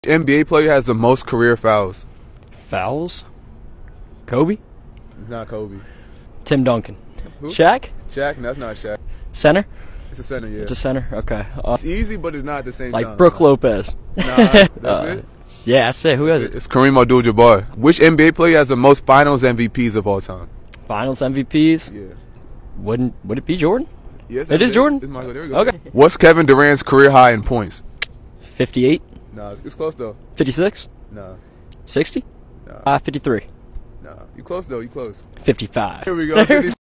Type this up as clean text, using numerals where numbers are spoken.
NBA player has the most career fouls? Fouls? Kobe? It's not Kobe. Tim Duncan. Who? Shaq? Shaq? No, that's not Shaq. Center? It's a center, yeah. It's a center? Okay. It's easy, but it's not at the same time. Like Brooke Lopez. Nah, that's it? Yeah, that's it. Who has it? It's Kareem Abdul-Jabbar. Which NBA player has the most finals MVPs of all time? Finals MVPs? Yeah. Would it be Jordan? Yes, It is Jordan? It's Michael. There we go. Okay. What's Kevin Durant's career high in points? 58? Nah, it's close though. 56? Nah, 60? nah, 53? nah. You close though. You close. 55. Here we go.